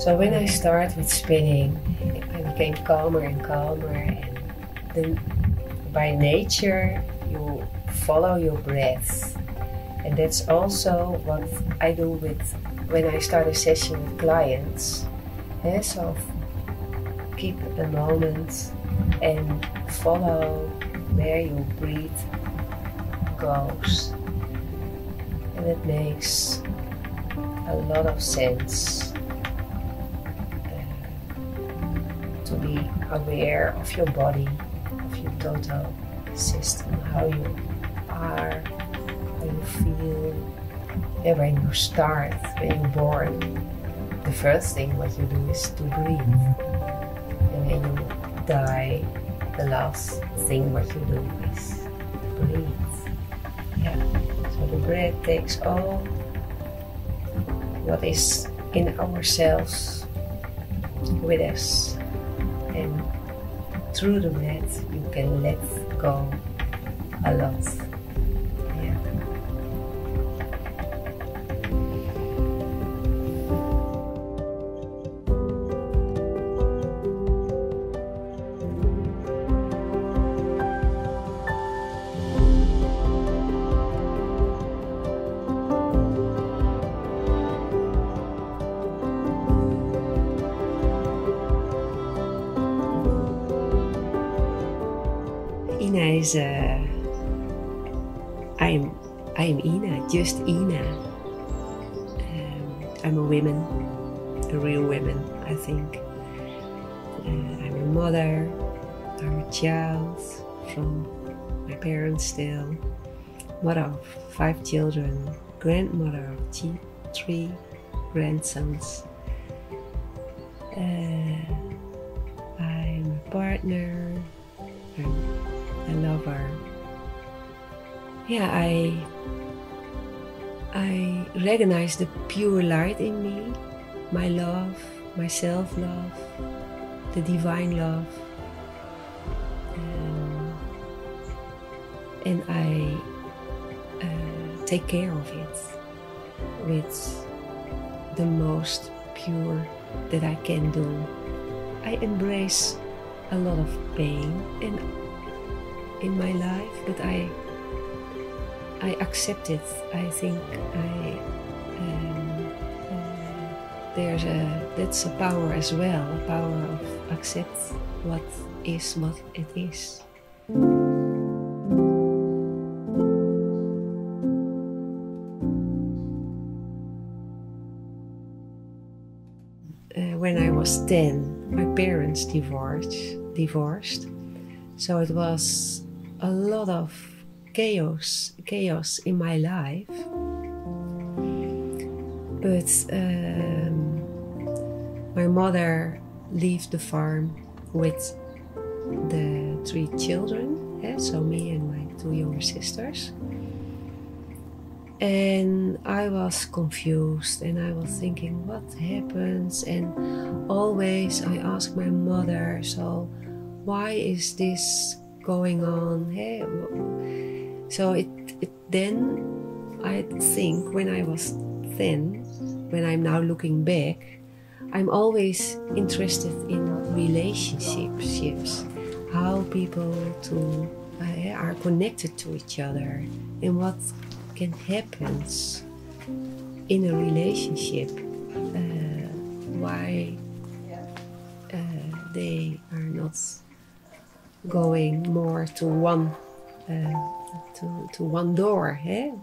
So when I started with spinning, I became calmer and calmer, and then by nature you follow your breath. And that's also what I do with when I start a session with clients. Yeah, so keep a moment and follow where your breath goes. And it makes a lot of sense to be aware of your body, of your total system, how you are, how you feel. Yeah, when you start, when you're born, the first thing what you do is to breathe. And when you die, the last thing what you do is breathe. Yeah. So the breath takes all what is in ourselves with us, and through the breath you can let go a lot. Yeah. Ina is I am Ina, just Ina. I'm a woman, a real woman, I think. I'm a mother, I'm a child from my parents still, mother of 5 children, grandmother of 3 grandsons. I'm a partner, I'm a lover. Yeah, I recognize the pure light in me, my love, my self-love, the divine love. And I take care of it with the most pure that I can do. I embrace a lot of pain in my life, but I accept it. I think that's a power as well, a power of accept what it is. When I was 10, my parents divorced, so it was a lot of chaos in my life. But my mother left the farm with the 3 children, yeah, so me and my 2 younger sisters. And I was confused, and I was thinking, what happens? And always I asked my mother, so why is this going on? Hey, so then I think when I was 10, when I'm now looking back, I'm always interested in relationships, how people are connected to each other, and what can happen in a relationship, why they are not going more to one one door.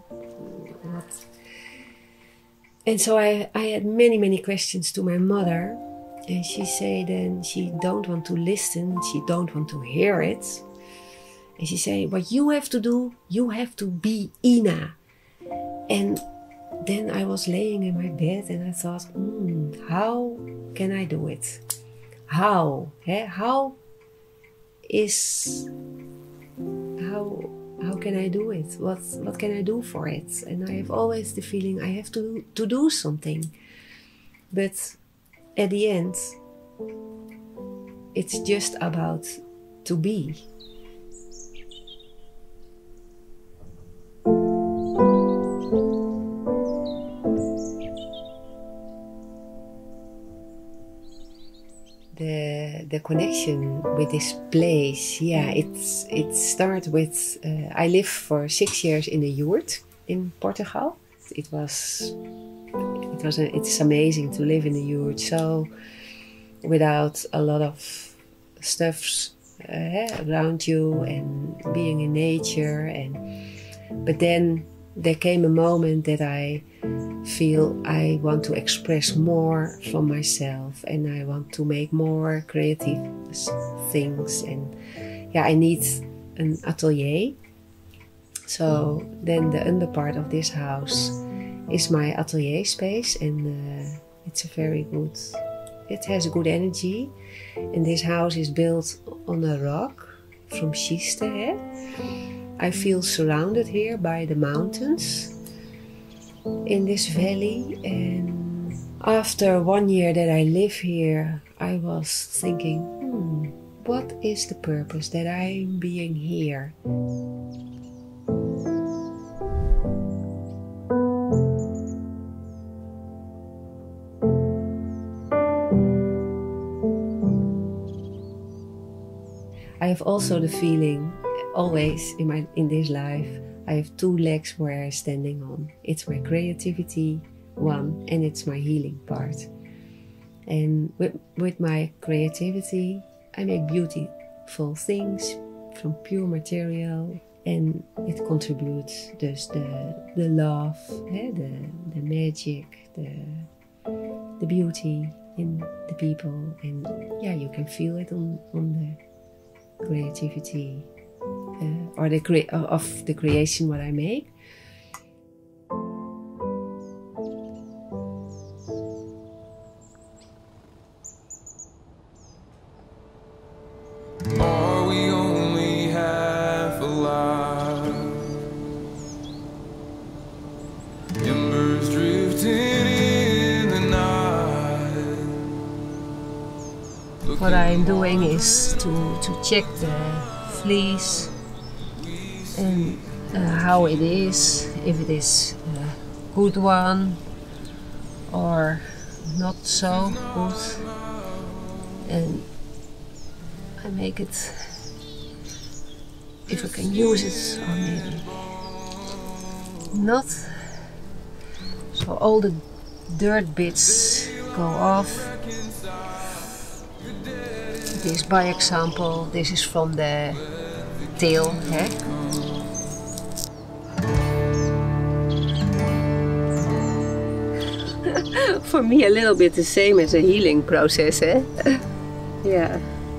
And so I had many questions to my mother, and she said then she don't want to listen, she don't want to hear it. And she said, what you have to do, you have to be Ina. And then I was laying in my bed and I thought, how can I do it? How can I do it? What can I do for it? And I have always the feeling I have to do something. But at the end, it's just about to be. connection with this place, yeah, it started with I lived for 6 years in a yurt in Portugal. It's amazing to live in a yurt, so without a lot of stuff around you and being in nature. But then there came a moment that I feel I want to express more from myself, and I want to make more creative things, and yeah, I need an atelier. So then the under part of this house is my atelier space, and it's a very good, it has a good energy, and this house is built on a rock from schiste. I feel surrounded here by the mountains in this valley, and after 1 year that I live here, I was thinking, what is the purpose that I'm being here? I have also the feeling, always in this life, I have 2 legs where I'm standing on. It's my creativity, one, and it's my healing part. And with my creativity, I make beautiful things from pure material, and it contributes dus the love, the magic, the beauty in the people, and yeah, you can feel it on the creativity or of the creation what I make. Are we only half alive? Embers drifting in the night. What I'm doing is to check the fleece and how it is, if it is a good one or not so good, and I make it, if I can use it or maybe not. So all the dirt bits go off. This, by example, this is from the tail. For me, a little bit the same as a healing process. Yeah.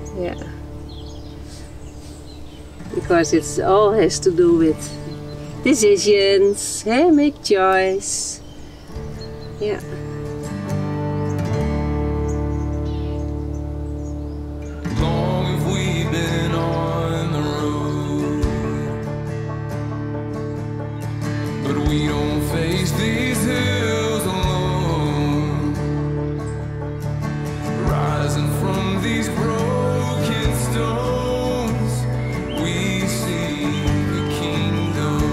Because it all has to do with decisions, make choice. Yeah. Long have we been on the road, but we don't face these hills alone. Rising from these broken stones, we see the kingdom.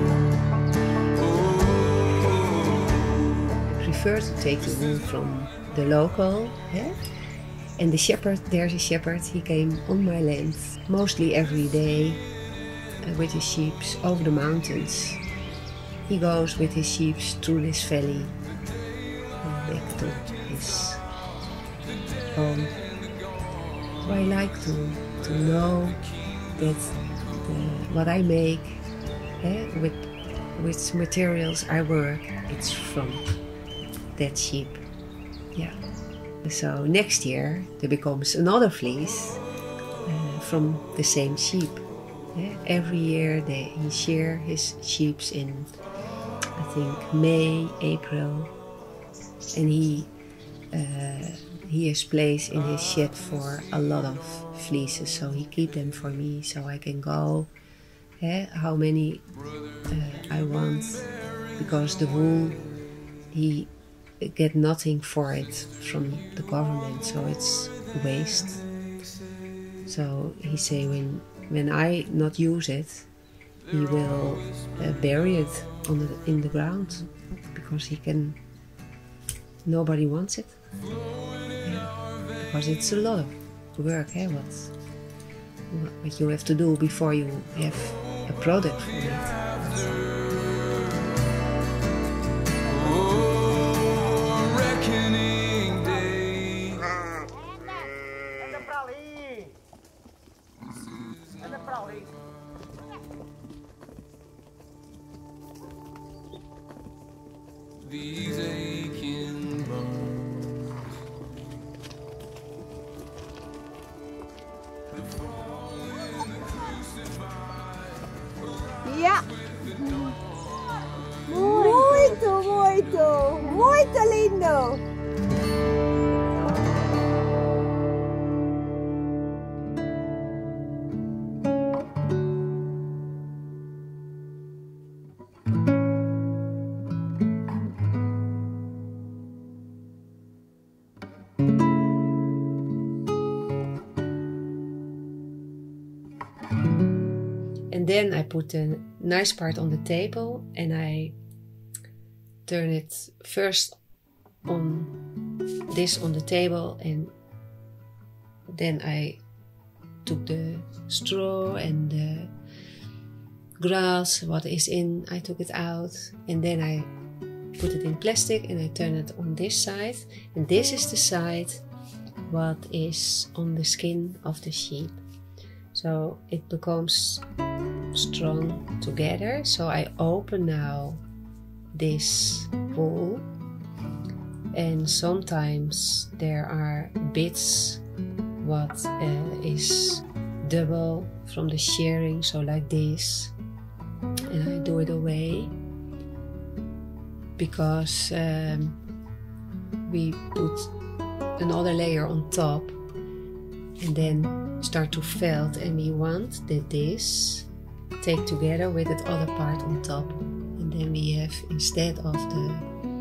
I prefer to take the wool from the local, and the shepherd, there's a shepherd, he came on my land mostly every day with his sheep over the mountains. He goes with his sheep through this valley back to his home. So I like to know that what I make, with which materials I work, it's from that sheep. Yeah. So next year there becomes another fleece from the same sheep. Every year he share his sheep in, I think, May, April, and he has place in his shed for a lot of fleeces, so he keep them for me, so I can go how many I want, because the wool, he get nothing for it from the government, so it's waste. So he say when I not use it, he will bury it in the ground, because nobody wants it, because it's a lot of work, what you have to do before you have a product from it. Oh, reckoning day. Anda pra ali! Anda pra ali! These aching bones. The fallen, the crucified. Ja! Muito, muito, muito lindo! And then I put a nice part on the table and I turn it first on this on the table, and then I took the straw and the grass, what is in, I took it out, and then I put it in plastic and I turn it on this side, and this is the side what is on the skin of the sheep. So it becomes strong together. So I open now this wool, and sometimes there are bits what is double from the shearing, so like this, and I do it away because we put another layer on top and then start to felt, and we want that this take together with that other part on top, and then we have, instead of the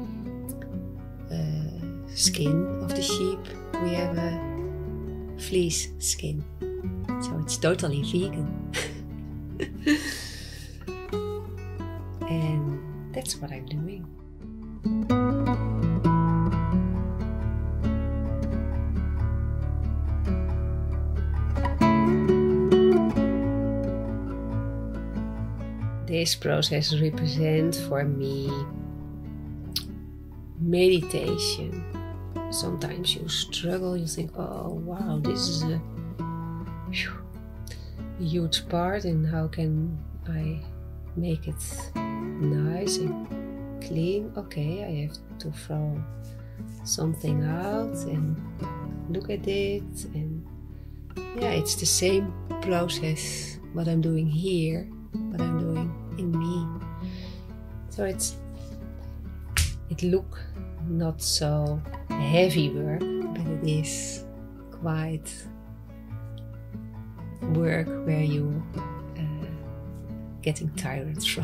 skin of the sheep, we have a fleece skin, so it's totally vegan. And that's what I'm doing. This process represents for me meditation. Sometimes you struggle, you think, oh wow, this is a huge part, and how can I make it nice and clean? Okay, I have to throw something out and look at it, and yeah, it's the same process what I'm doing here, what I'm doing in me. So it look not so heavy work, but it is quite work where you getting tired from.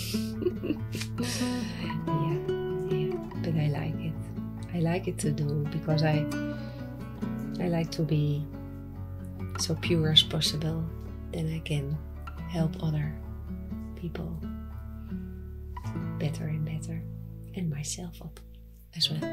yeah, but I like it. I like it to do because I like to be so pure as possible. Then I can help other people better and better, and myself up as well.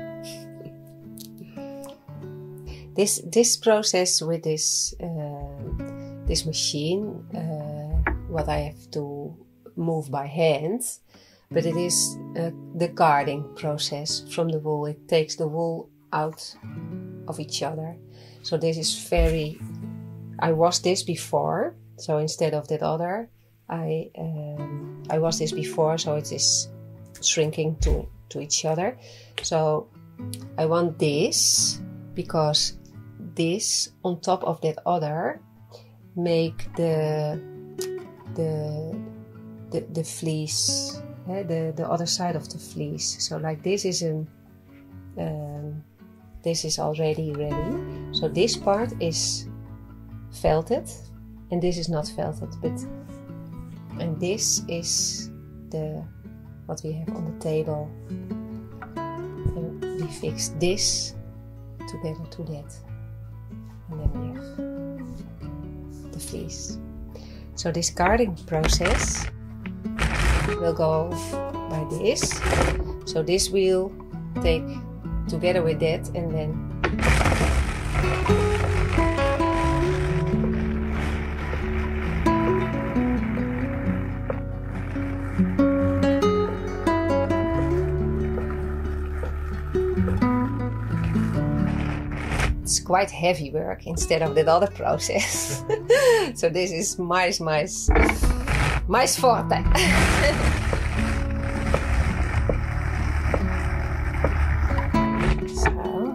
This process with this machine, what I have to move by hand, but it is the carding process from the wool. It takes the wool out of each other. So this is very. I washed this before, so instead of that other, I washed this before, so it is shrinking to each other. So I want this because this on top of that other make the fleece, the other side of the fleece. So like this is this is already ready. So this part is felted and this is not felted, and this is what we have on the table. And we fix this together to that, and then we have the fleece. So this carding process will go by this. So this will take together with that, and then it's quite heavy work instead of that other process. So this is my forte. So,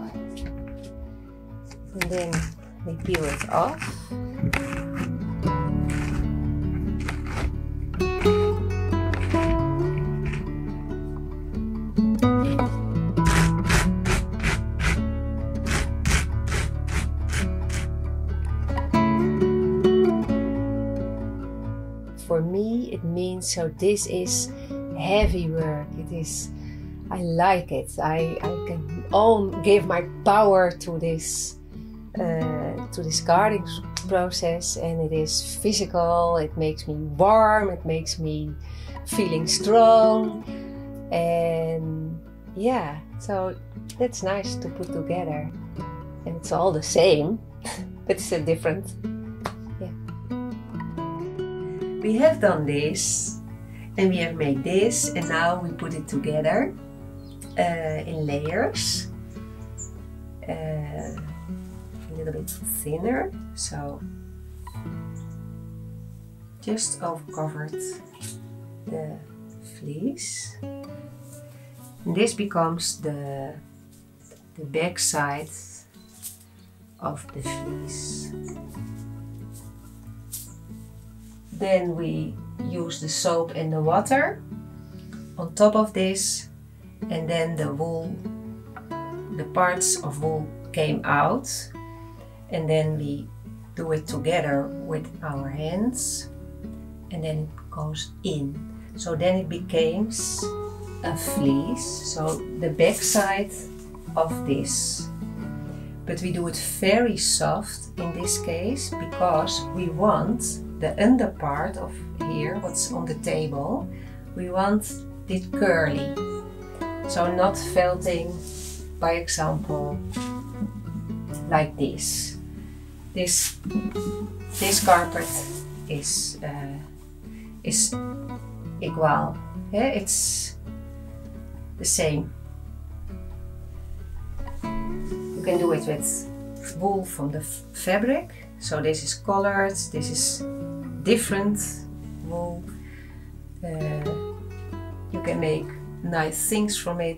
and then we peel it off. For me, it means, so this is heavy work. It is, I like it. I can all give my power to this gardening process, and it is physical. It makes me warm. It makes me feeling strong, and yeah. So that's nice to put together, and it's all the same, but it's a different. We have done this, and we have made this, and now we put it together in layers, a little bit thinner, so just overcovered the fleece. And this becomes the back side of the fleece. Then we use the soap and the water on top of this, and then the wool, the parts of wool came out, and then we do it together with our hands, and then it goes in. So then it becomes a fleece, so the back side of this. But we do it very soft in this case because we want the under part of here, what's on the table, we want it curly. So not felting, by example, like this. This carpet is equal. Yeah, it's the same. You can do it with wool from the fabric. So this is colored, this is different wool. You can make nice things from it.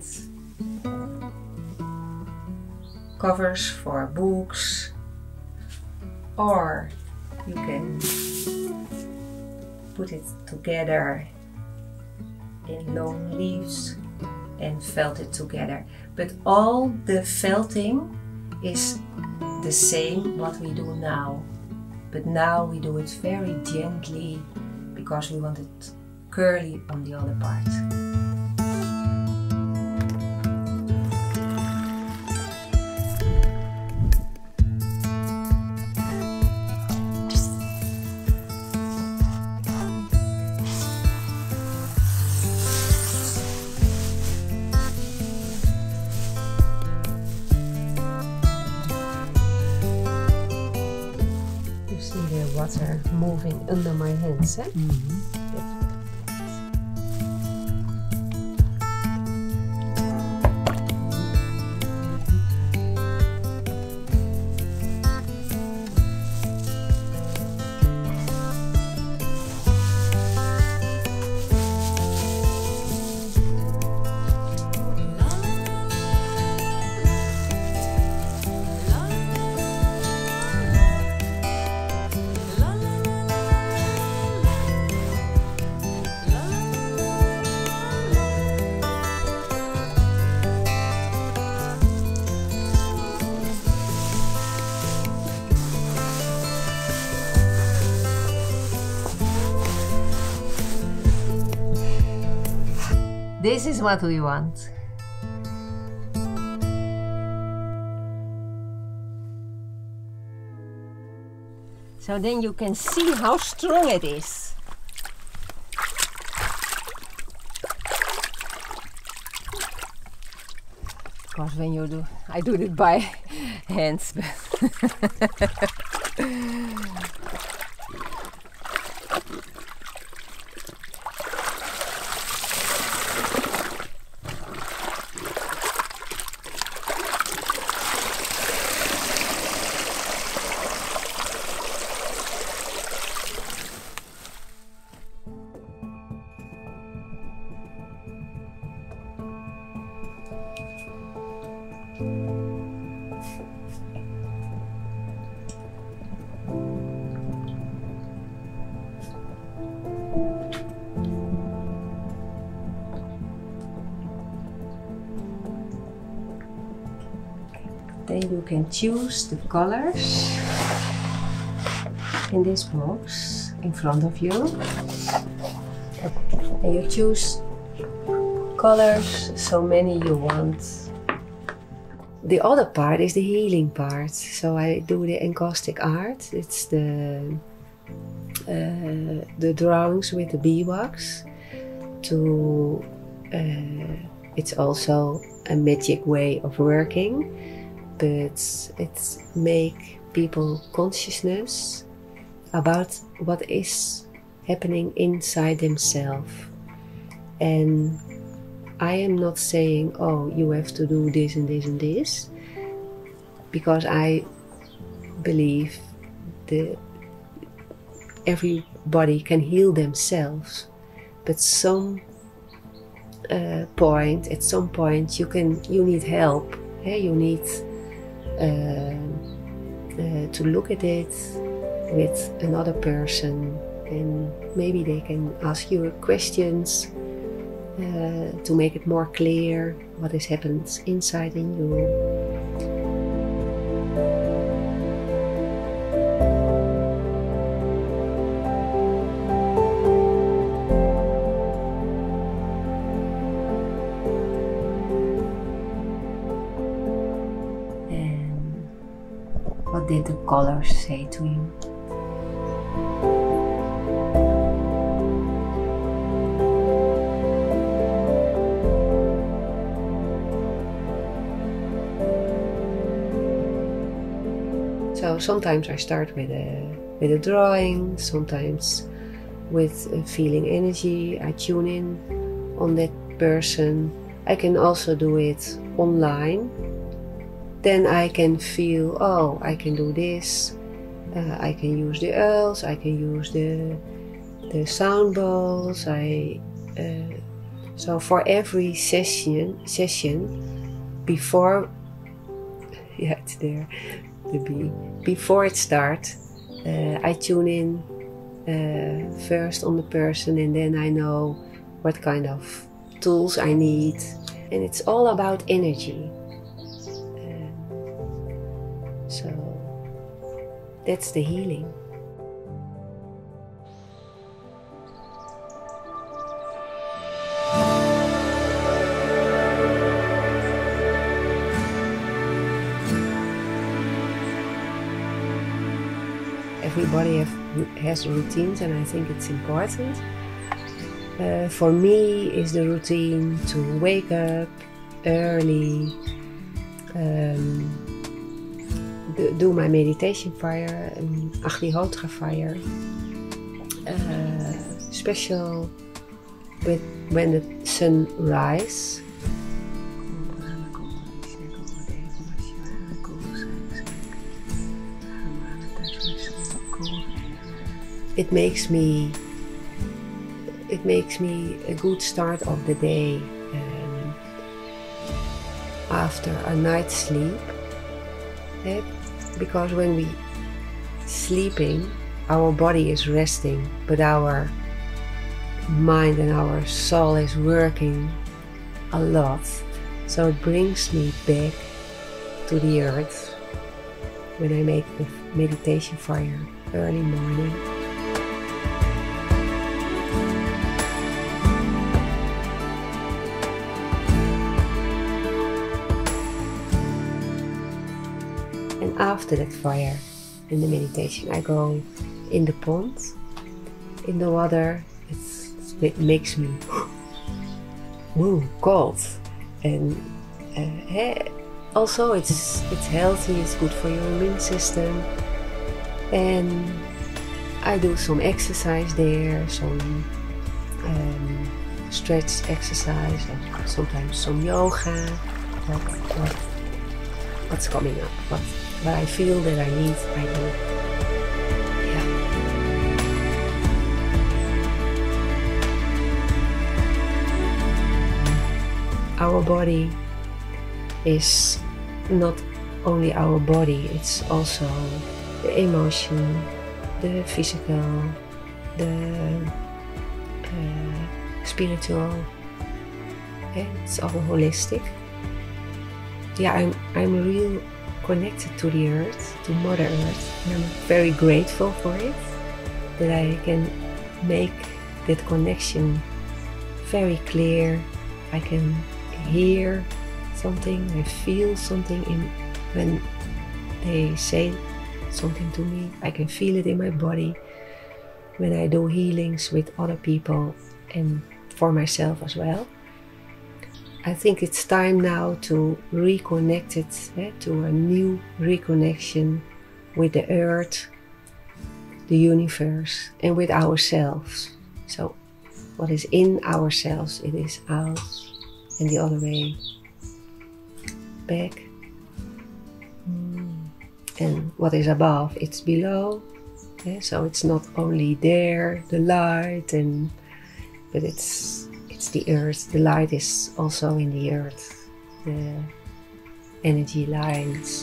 Covers for books, or you can put it together in long leaves and felt it together. But all the felting is the same what we do now, but now we do it very gently because we want it curly on the other part. Water moving under my hands. Eh? This is what we want. So then you can see how strong it is. Of course, when you do, I do it by hands. Then you can choose the colors in this box in front of you. And you choose colors, so many you want. The other part is the healing part. So I do the encaustic art. It's the drawings with the bee wax. It's also a magic way of working, but it's make people consciousness about what is happening inside themselves. And I am not saying, oh, you have to do this and this and this, because I believe that everybody can heal themselves. But at some point you need help. You need to look at it with another person, and maybe they can ask you questions to make it more clear what has happened inside in you. And what did the colors say to you? So sometimes I start with a drawing, sometimes with feeling energy. I tune in on that person. I can also do it online. Then I can feel, oh, I can do this. I can use the oils, I can use the sound bowls. So for every session before, yeah, it's there. The bee. Before it starts, I tune in first on the person, and then I know what kind of tools I need. And it's all about energy. So that's the healing. Everybody has routines, and I think it's important. For me, is the routine to wake up early, do my meditation fire, an Agnihotra fire, special with when the sun rises. It makes me a good start of the day after a night's sleep. Because when we sleeping, our body is resting, but our mind and our soul is working a lot. So it brings me back to the earth when I make the meditation fire early morning. And after that fire and the meditation, I go in the pond, in the water. It makes me cold, and also it's healthy. It's good for your immune system, and I do some exercise there, some stretch exercise, and sometimes some yoga. What's coming up? What I feel that I need, I do. Yeah. Our body is not only our body, it's also the emotion, the physical, the spiritual. It's all holistic. yeah, I'm real connected to the earth, to Mother Earth, and I'm very grateful for it, that I can make that connection very clear. I can hear something, I feel something when they say something to me. I can feel it in my body when I do healings with other people and for myself as well. I think it's time now to reconnect it, to a new reconnection with the earth, the universe, and with ourselves. So what is in ourselves, it is out, and the other way back. And what is above, it's below. So it's not only there, the light, but it's the earth. The light is also in the earth, the energy lines.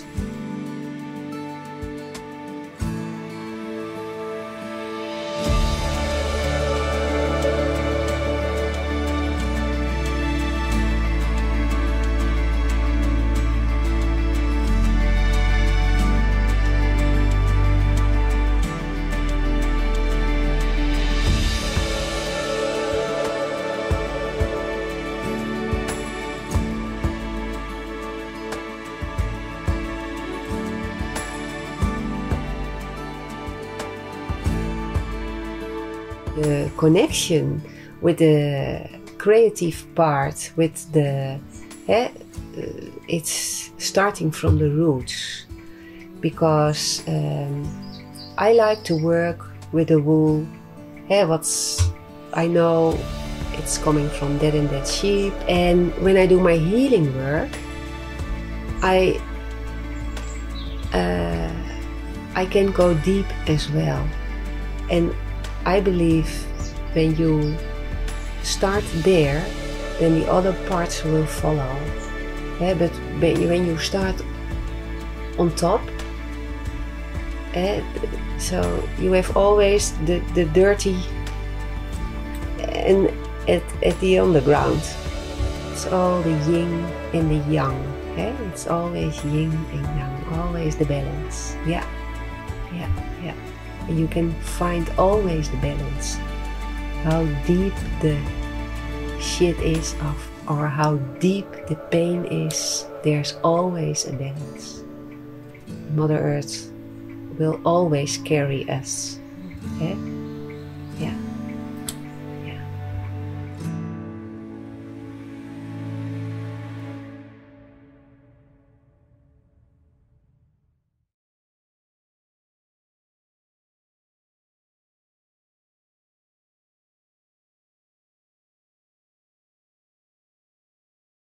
The connection with the creative part, with the it's starting from the roots, because I like to work with the wool. I know it's coming from that and that sheep, and when I do my healing work, I can go deep as well. And I believe when you start there, then the other parts will follow. But when you start on top, so you have always the dirty and at the underground. It's all the yin and the yang. It's always yin and yang, always the balance. Yeah. You can find always the balance. How deep the shit is or how deep the pain is, there's always a balance. Mother Earth will always carry us.